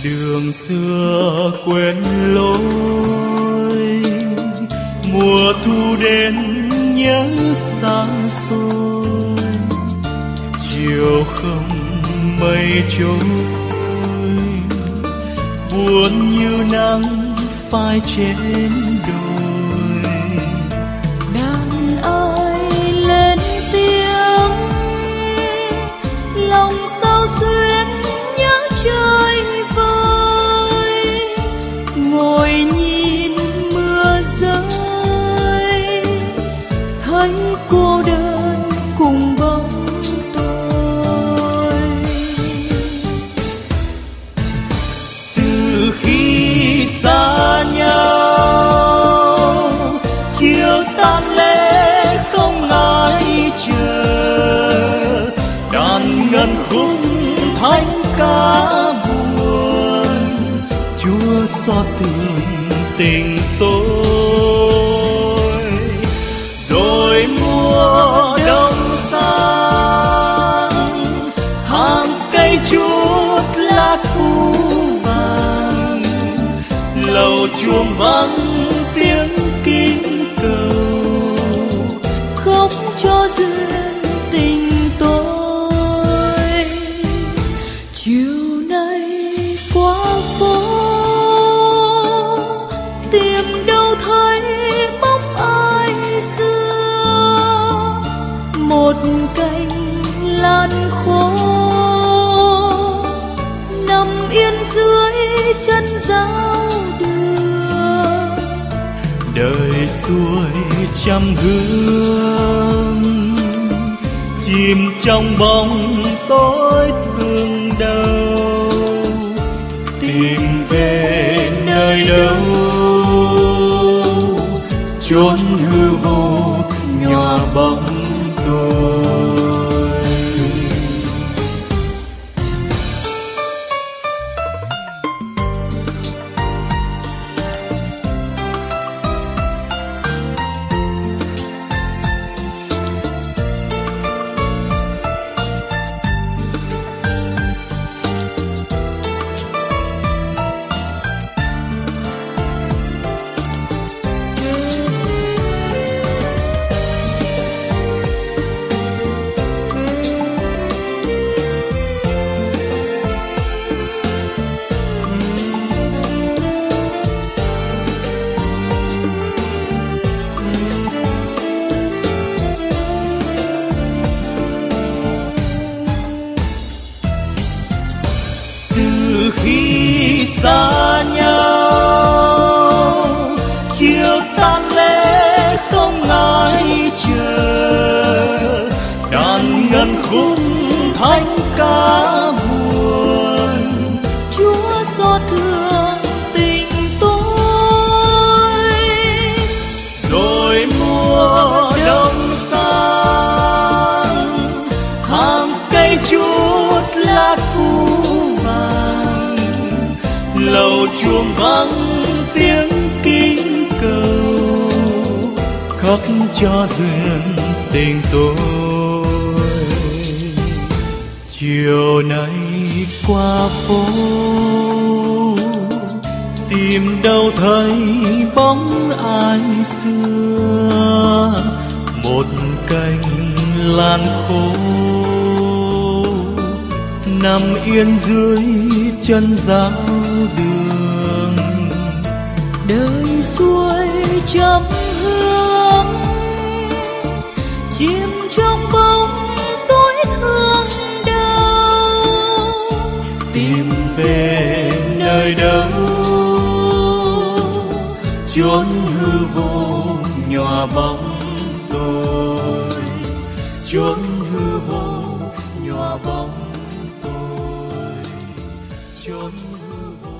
đường xưa quên lối, mùa thu đến nhớ xa xôi, chiều không mây trôi, buồn như nắng phai trên đồi. Đàn ơi lên tiếng, lòng sao xuyên nhớ trời vơi, ngồi nhìn mưa rơi, thấy cô đơn cùng bóng tôi. Từ khi xa nhau, chiều tan lễ không ai chờ, đàn ngân khúc thánh ca buồn, Chúa xót thương tình tôi. Rồi mùa đông sang, hàng cây chút lá thu vàng, lầu chuông vắng tiếng kinh cầu, Khóc cho duyên tình tôi. Chiều nay qua phố, tìm đâu thấy bóng ai xưa, một cành lan khô nằm yên dưới chân giáo đường. đời xuôi trăm hương, chìm trong bóng tối thương đau, tìm về nơi đâu chốn hư vô nhòa bóng tôi. Khi xa nhau, chiều tan lễ không ai chờ, đàn ngân khúc thánh ca buồn, Chúa xót thương tình tôi. rồi mùa đông sang, hàng cây chút lá thu vàng, lầu chuông vắng tiếng kinh cầu, khóc cho duyên tình tôi. Chiều nay qua phố, tìm đâu thấy bóng ai xưa, một cành lan khô nằm yên dưới chân giáo đường. Đời xuôi trăm hương, chìm trong bóng tối thương đau, tìm về nơi đâu chốn hư vô nhòa bóng tôi, chốn hư vô nhòa bóng tôi, chốn hư vô.